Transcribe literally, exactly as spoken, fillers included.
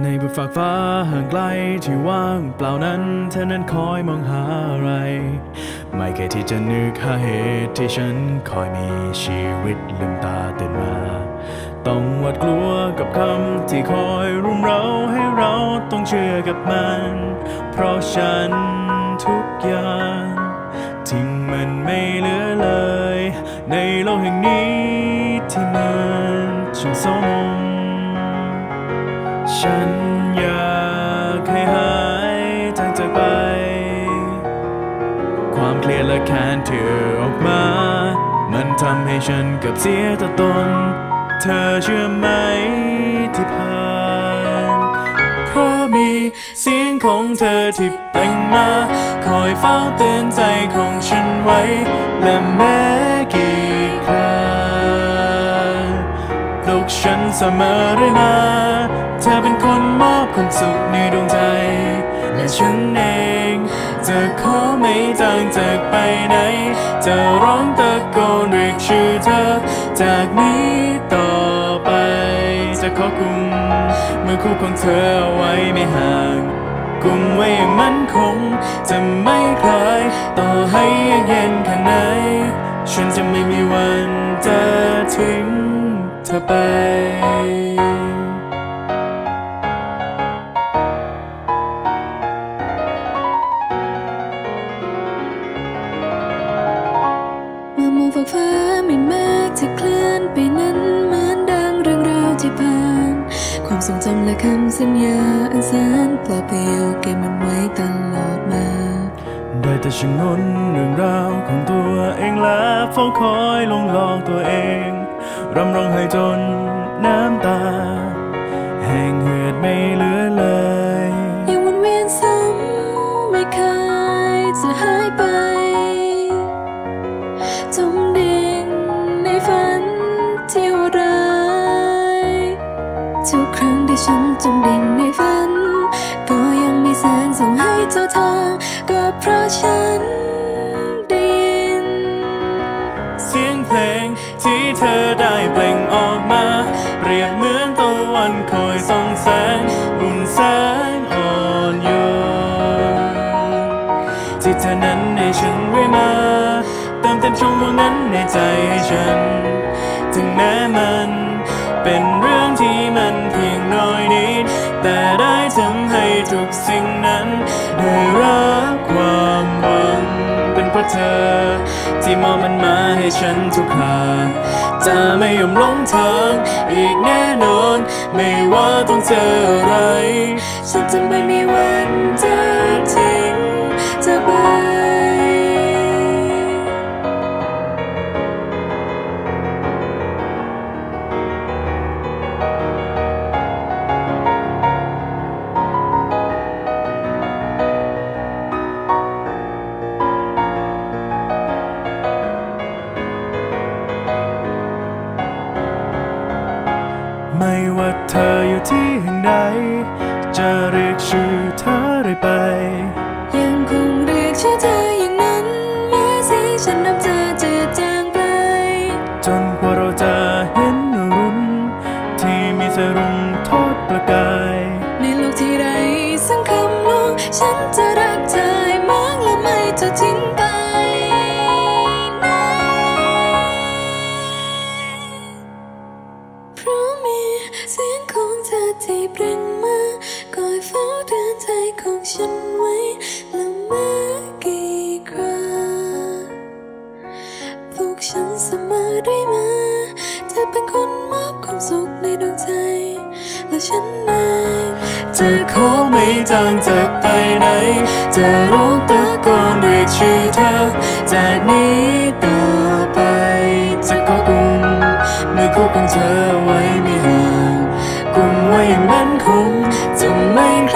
ในบนฝากฟ้าห่างไกลที่ว่างเปล่านั้นเธอนั้นคอยมองหาอะไรไม่เคยที่จะนึกหาเหตุที่ฉันคอยมีชีวิตลืมตาตื่นมาต้องหวาดกลัวกับคำที่คอยรุมเร้าให้เราต้องเชื่อกับมันเพราะฉันทุกอย่างทิ้งมันไม่เหลือเลยในโลกแห่งนี้ที่มันช่างสมฉันอยากให้หายทางจากไปความเครียดและแค้นที่ออกมามันทำให้ฉันเกือบเสียตัวตนเธอเชื่อไหมที่ผ่านเพราะมีเสียงของเธอที่เปล่งมาคอยเฝ้าเตือนใจของฉันไว้และแม้กี่คราปลุกฉันเสมอเรื่อยมาเธอเป็นคนมอบความสุขในดวงใจและฉันเองจะขอไม่จางจากไปไหนจะร้องตะโกนเรียกชื่อเธอจากนี้ต่อไปจะขอกุมมือคู่ของเธอเอาไว้ไม่ห่างกุมไว้อย่างมั่นคงจะไม่คลายต่อให้เย็นแค่ไหนฉันจะไม่มีวันจะทิ้งเธอไปฝากฟ้าไม่มากจะเคลื่อนไปนั้นเหมือนดังเรื่องราวที่ผ่านความทรงจำและคำสัญญาอันแสนเปล่าเปลี่ยวเก็บมันไว้ตลอดมาได้แต่ชะงนเรื่องราวของตัวเองและเฝ้าคอยลงหลอกตัวเองรำร้องไห้จนน้ำตาแห้งเหือดไม่เหลือเลยยังวนเวียนซ้ำไม่เคยจะหายไปจมดิ่งในฝันที่โหดร้ายทุกครั้งที่ฉันจมดิ่งในฝันก็ยังมีแสงส่องให้เจ้าทางก็เพราะฉันได้ยินเสียงเพลงที่เธอได้เปล่งออกมาเปรียบเหมือนตะวันคอยส่องแสงอุ่นแสงอ่อนโยนที่เธอนั้นให้ฉันไว้มาเติมเต็มช่องว่างนั้นในใจให้ฉันถึงแม้มันเป็นเรื่องที่มันเพียงน้อยนิดแต่ได้ทำให้ทุกสิ่งนั้นได้รับความหวังเป็นเพราะเธอที่มอบมันมาให้ฉันทุกคราจะไม่ยอมหลงทางอีกแน่นอนไม่ว่าต้องเจออะไรฉันจะไม่มีวันจะทิ้งเธอไปไม่ว่าเธออยู่ที่แห่งใดจะเรียกชื่อเธอได้ไปยังคงเรียกชื่อเธออย่างนั้นแม้เสียงฉันนับจะเจือจางไปจนกว่าเราจะเห็นอรุณที่มีเธอรุ่งทอดประกายในโลกที่ไร้สังคำลวงฉันจะรักเธอให้มากและไม่จะทิ้งไปเพราะมีเสียงของเธอที่เปล่งมาคอยเฝ้าเตือนใจของฉันไว้และแม้กี่คราปลุกฉันเสมอได้มาเธอเป็นคนมอบความสุขในดวงใจและฉันเองจะขอไม่จางจากไปไหนจะร้องตะโกนเรียกชื่อเธอจากนี้ต่อไปจะขอกุมมือคู่ของเธอไว้ไม่ห่างกุมไว้อย่างมั่นคงจะไม่ค